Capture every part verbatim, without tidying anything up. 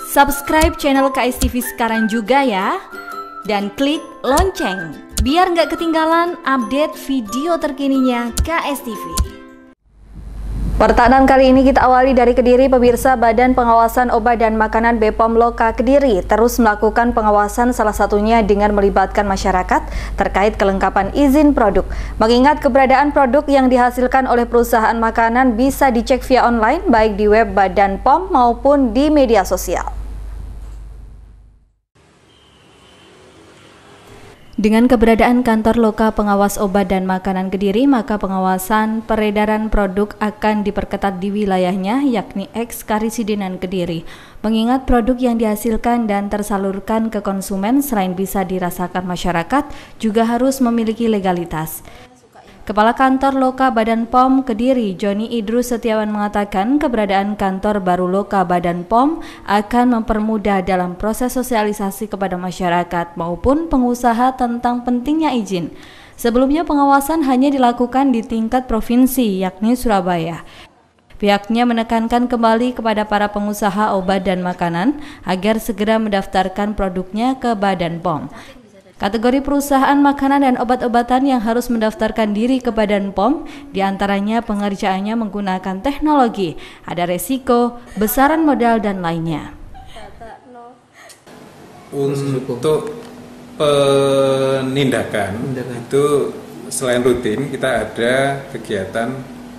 Subscribe channel K S T V sekarang juga ya. Dan klik lonceng biar nggak ketinggalan update video terkininya K S T V. Pertanyaan kali ini kita awali dari Kediri. Pemirsa, Badan Pengawasan Obat dan Makanan B P O M Loka Kediri terus melakukan pengawasan, salah satunya dengan melibatkan masyarakat terkait kelengkapan izin produk. Mengingat keberadaan produk yang dihasilkan oleh perusahaan makanan bisa dicek via online baik di web Badan P O M maupun di media sosial. Dengan keberadaan kantor Loka Pengawas Obat dan Makanan Kediri, maka pengawasan peredaran produk akan diperketat di wilayahnya, yakni eks Karisidenan Kediri. Mengingat produk yang dihasilkan dan tersalurkan ke konsumen selain bisa dirasakan masyarakat, juga harus memiliki legalitas. Kepala Kantor Loka Badan P O M Kediri, Joni Idrus Setiawan mengatakan keberadaan kantor baru Loka Badan P O M akan mempermudah dalam proses sosialisasi kepada masyarakat maupun pengusaha tentang pentingnya izin. Sebelumnya pengawasan hanya dilakukan di tingkat provinsi, yakni Surabaya. Pihaknya menekankan kembali kepada para pengusaha obat dan makanan agar segera mendaftarkan produknya ke Badan P O M. Kategori perusahaan makanan dan obat-obatan yang harus mendaftarkan diri ke Badan P O M diantaranya pengerjaannya menggunakan teknologi, ada resiko, besaran modal, dan lainnya. Untuk penindakan itu selain rutin kita ada kegiatan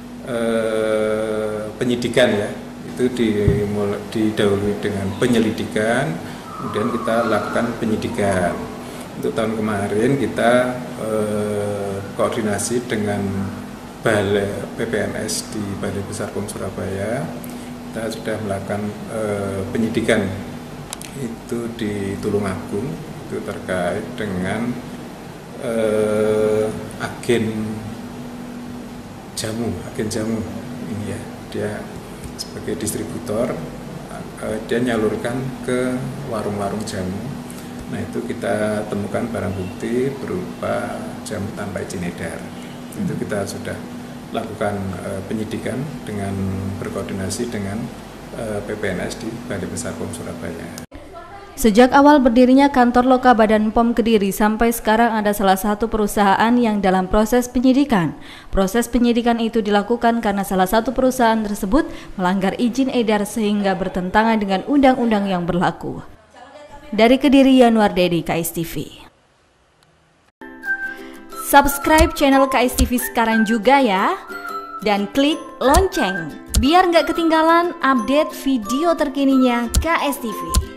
eh, penyidikan ya, itu dimulai, didahului dengan penyelidikan, kemudian kita lakukan penyidikan. Untuk tahun kemarin kita eh, koordinasi dengan Balai P P N S di Balai Besar P O M Surabaya. Kita sudah melakukan eh, penyidikan itu di Tulungagung, itu terkait dengan eh, agen jamu, agen jamu ini ya, dia sebagai distributor, eh, dia nyalurkan ke warung-warung jamu. Nah, itu kita temukan barang bukti berupa jamu tanpa izin edar. Itu kita sudah lakukan e, penyidikan dengan berkoordinasi dengan e, P P N S di Balai Besar P O M Surabaya. Sejak awal berdirinya kantor Loka Badan P O M Kediri sampai sekarang ada salah satu perusahaan yang dalam proses penyidikan. Proses penyidikan itu dilakukan karena salah satu perusahaan tersebut melanggar izin edar sehingga bertentangan dengan undang-undang yang berlaku. Dari Kediri, Yanuar Dedi, K S T V. Subscribe channel K S T V sekarang juga ya. Dan klik lonceng biar nggak ketinggalan update video terkininya K S T V.